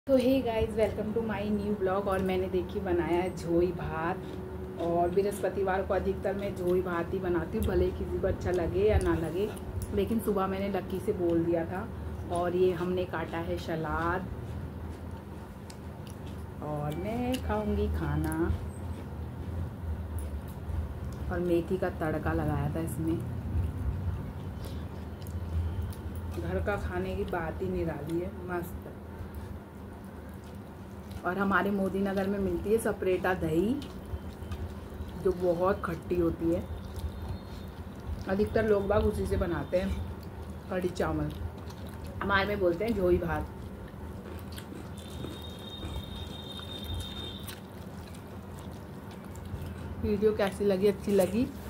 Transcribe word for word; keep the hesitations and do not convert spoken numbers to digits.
तो hey guys, welcome to my new blog. और मैंने देखी बनाया है झोई भात। और बृहस्पतिवार को अधिकतर मैं झोई भात ही बनाती हूँ, भले किसी को अच्छा लगे या ना लगे। लेकिन सुबह मैंने लक्की से बोल दिया था। और ये हमने काटा है सलाद, और मैं खाऊंगी खाना। और मेथी का तड़का लगाया था इसमें। घर का खाने की बात ही निराली है, मस्त। और हमारे मोदी नगर में मिलती है सपरेटा दही, जो बहुत खट्टी होती है। अधिकतर लोग बाग उसी से बनाते हैं कढ़ी चावल। हमारे में बोलते हैं झोई भात। वीडियो कैसी लगी? अच्छी लगी